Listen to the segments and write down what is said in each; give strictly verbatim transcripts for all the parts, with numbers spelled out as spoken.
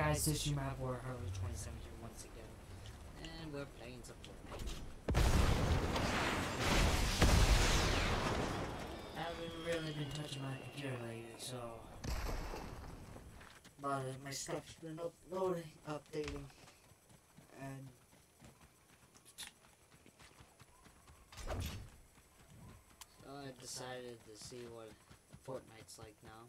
guys, this you have War Harley twenty-seven here once again, and we're playing some Fortnite. I haven't really been touching my computer lately, so a lot of my stuff's been uploading, updating, and so I decided to see what Fortnite's like now.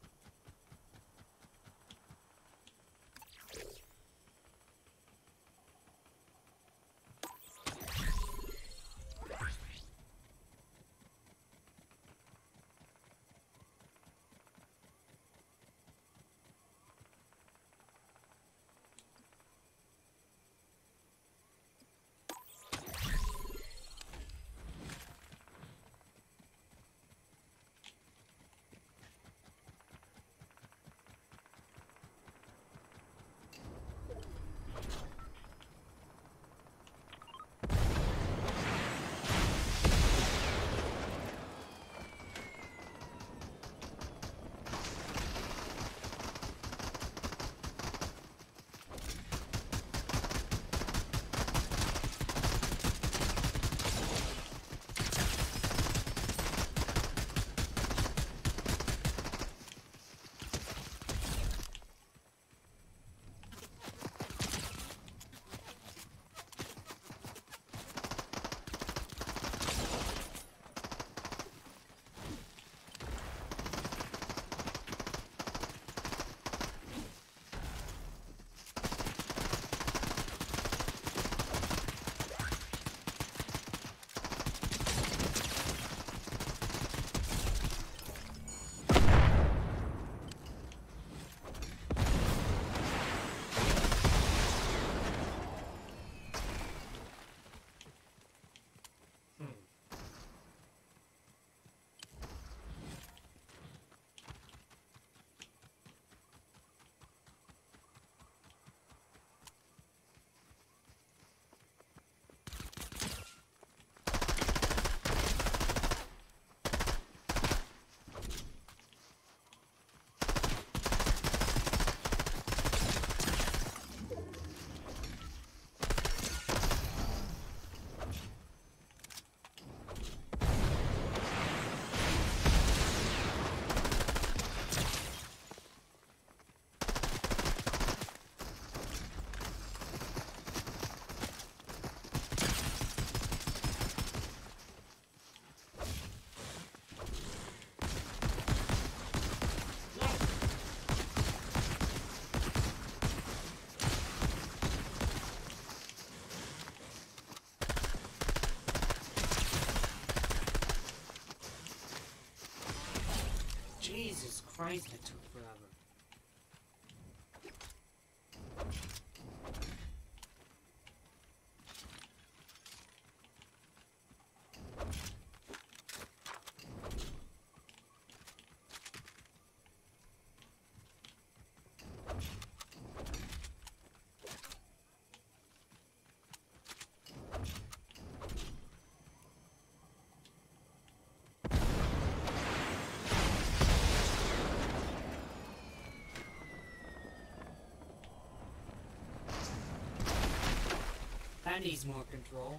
Jesus Christ, that took forever. That needs more control.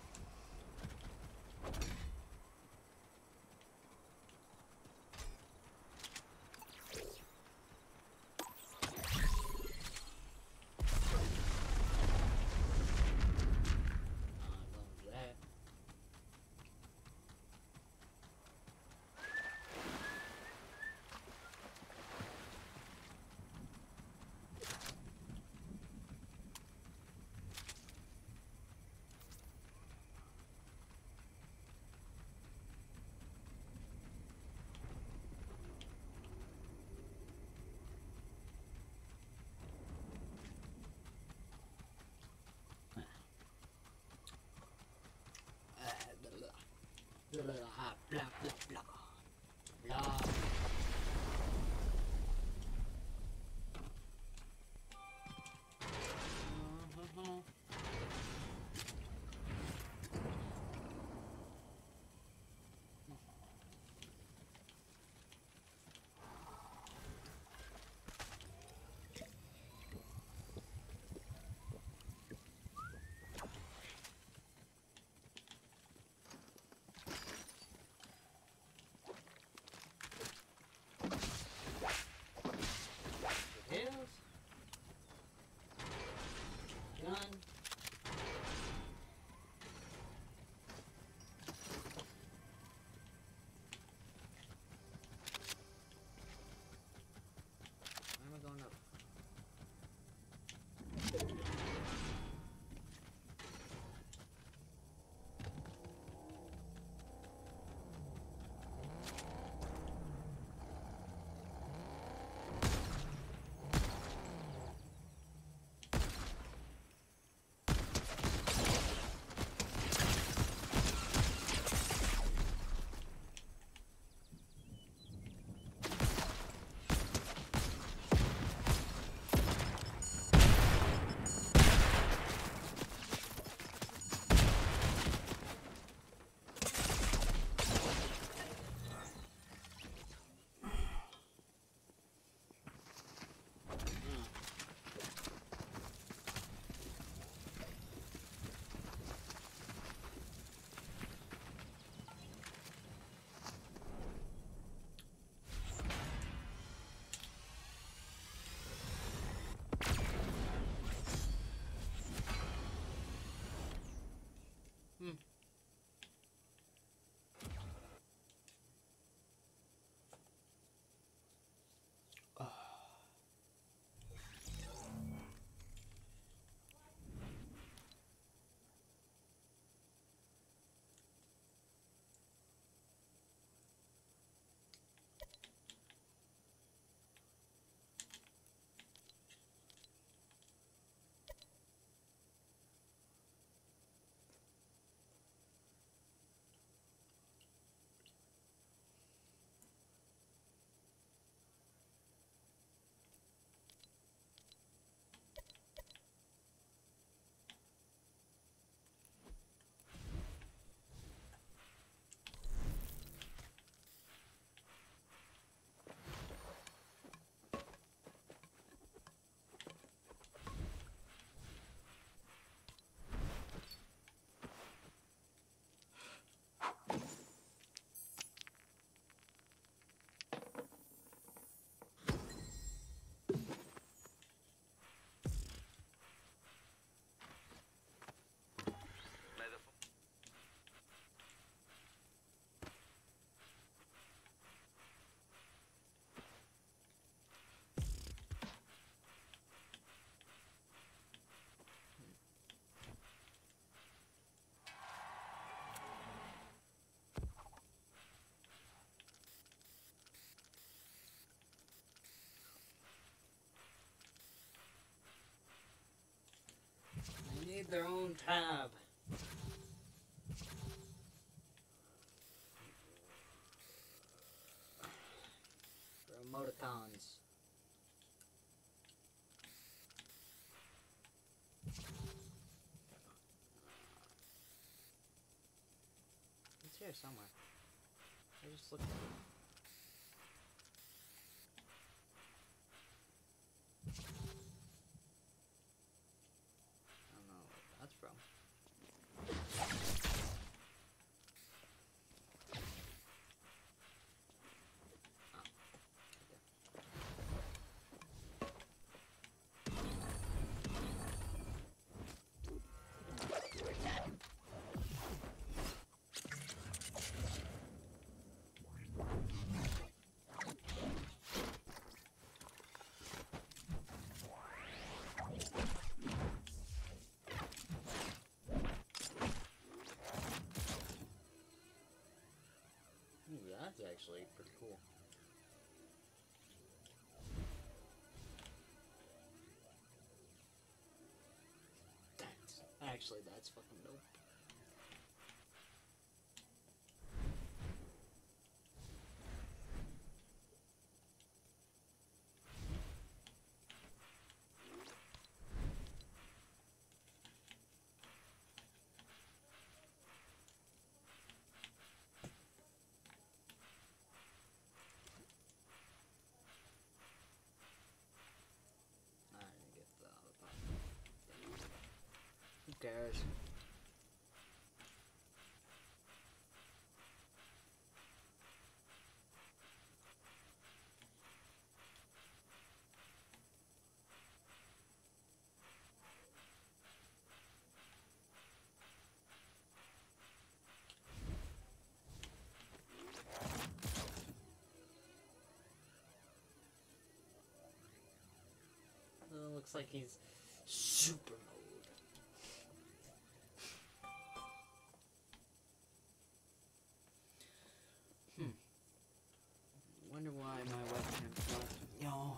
Blah, blah, blah, blah, blah. Uh-huh. their own tab. For emoticons. It's here somewhere. I just looked at it. I don't know where that's from. That's actually pretty cool. That's actually that's fucking dope. Who cares? Uh, looks like he's super mode. Hmm. Wonder why my webcam's not. Yo.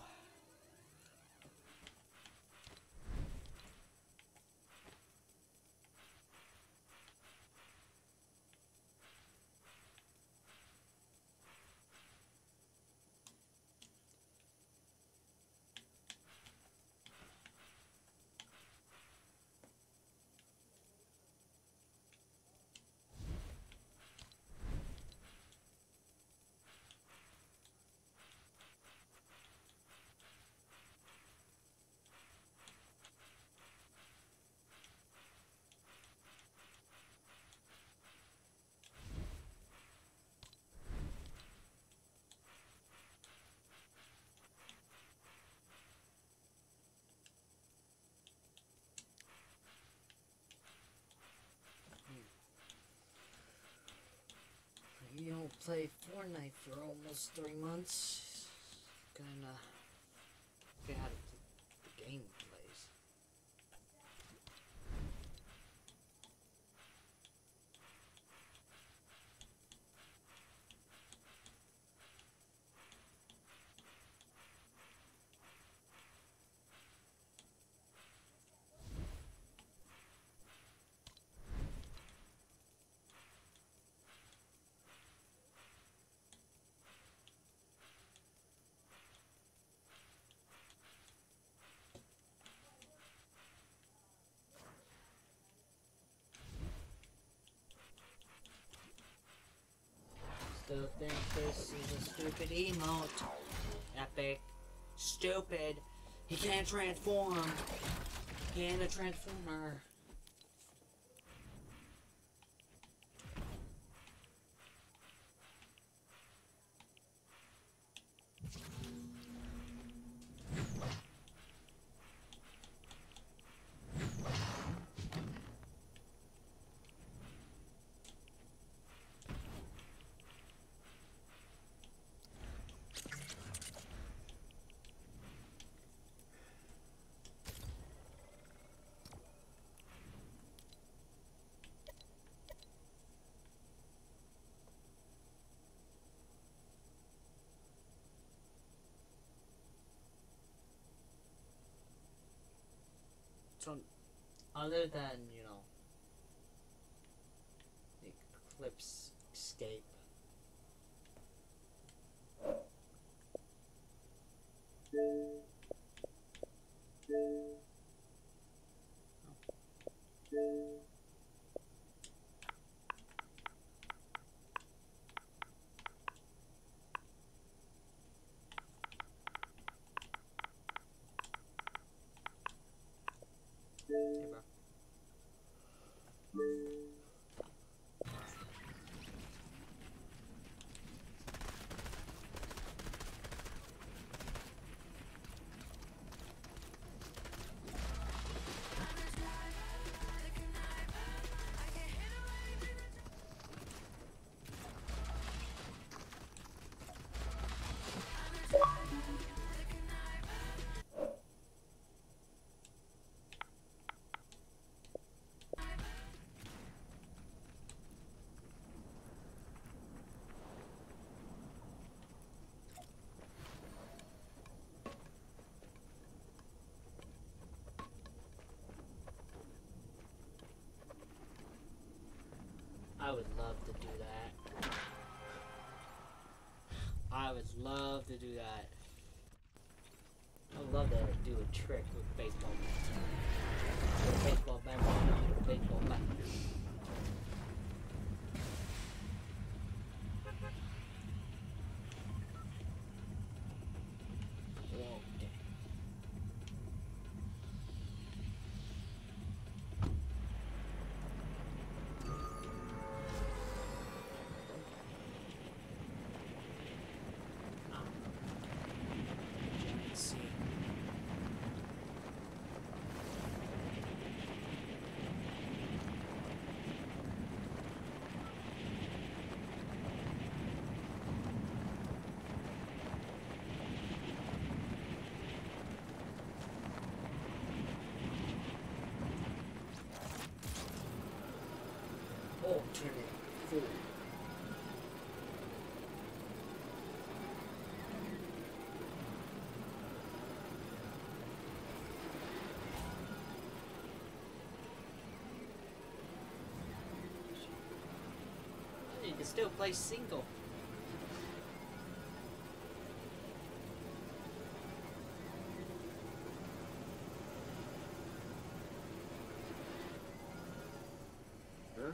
You don't play Fortnite for almost three months. Kinda get out of the game plays. Still think this is a stupid emote. Epic. Stupid. He can't transform. He ain't a transformer. So Other than, you know, the Eclipse Escape. Hey, bro. I would love to do that. I would love to do that. I would love to do a trick with baseball bats. With a baseball bat, with a baseball bat. Okay. Giant sea. Alternate four. You can still play single. Huh?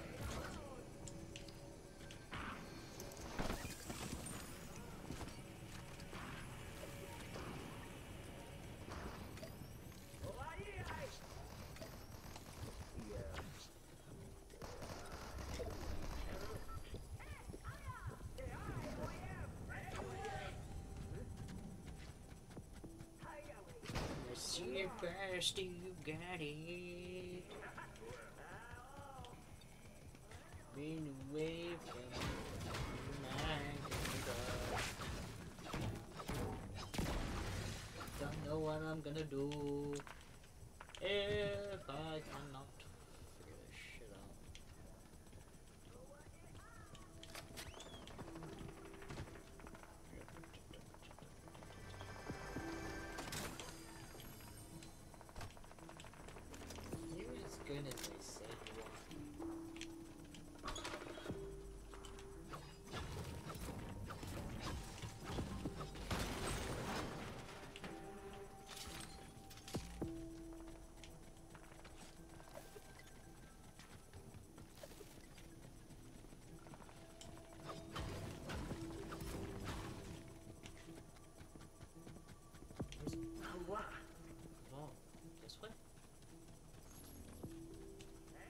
Let's see if fast you got it. Been away from my God. Don't know what I'm gonna do if I cannot figure this shit out. You're as good as they say you are. Oh, this way?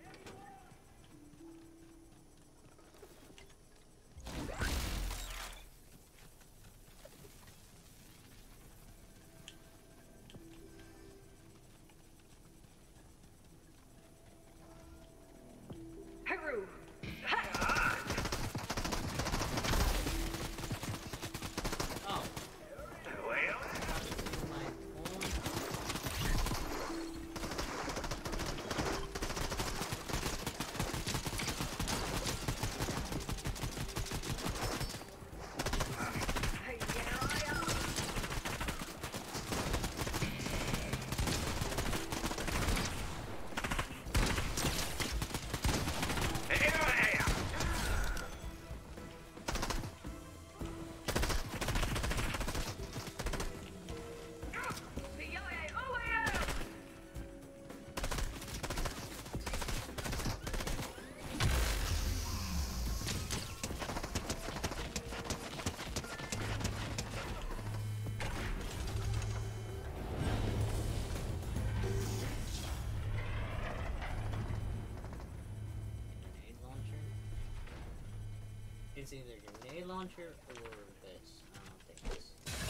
It's either grenade launcher or this. I don't think this.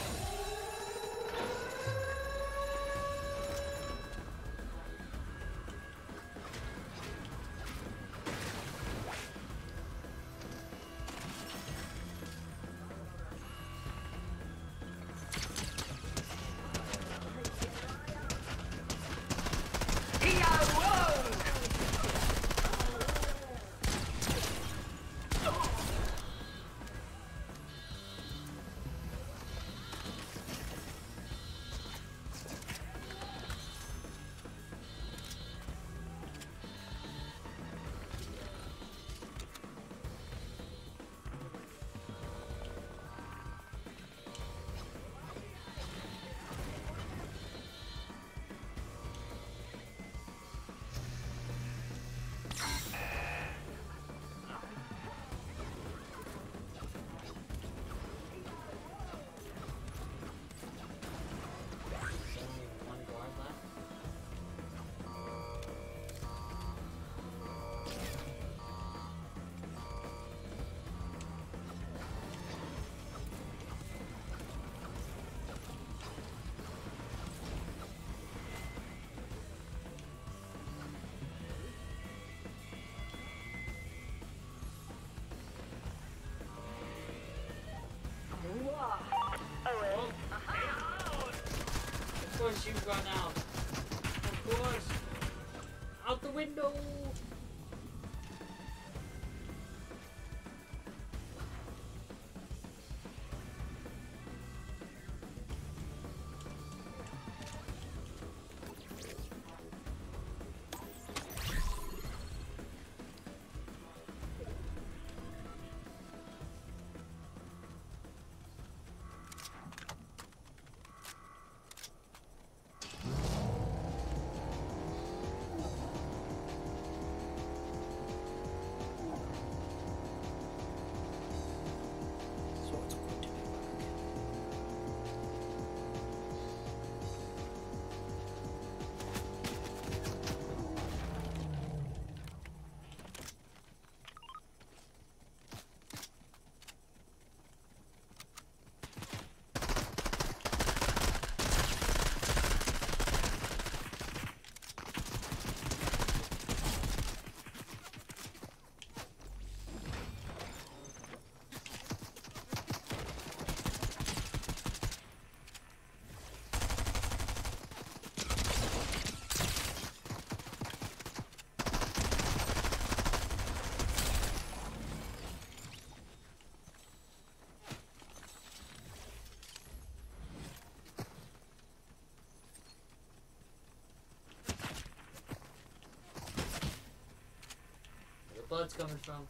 Of course you run out. Of course. Out the window. Blood's coming from.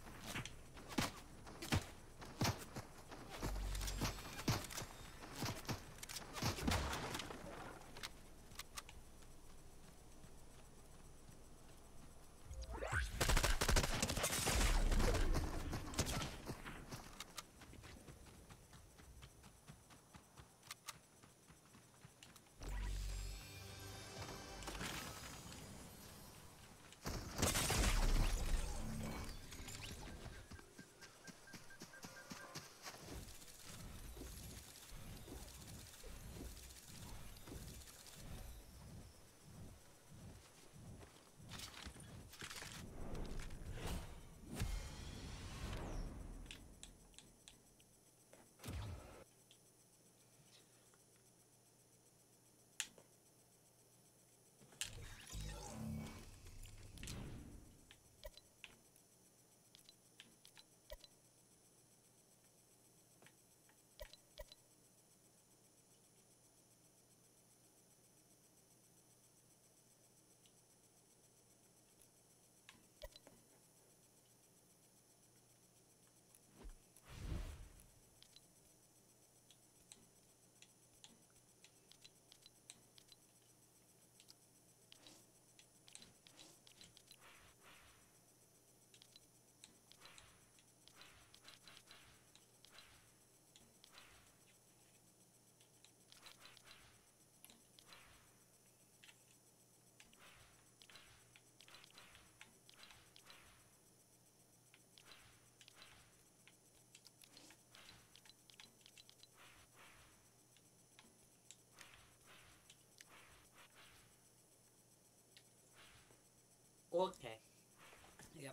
Okay. Yeah.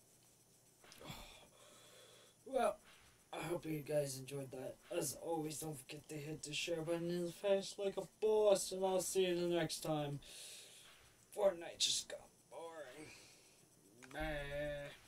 Well, I hope you guys enjoyed that. As always, don't forget to hit the share button in the face like a boss, and I'll see you the next time. Fortnite just got boring. Bye.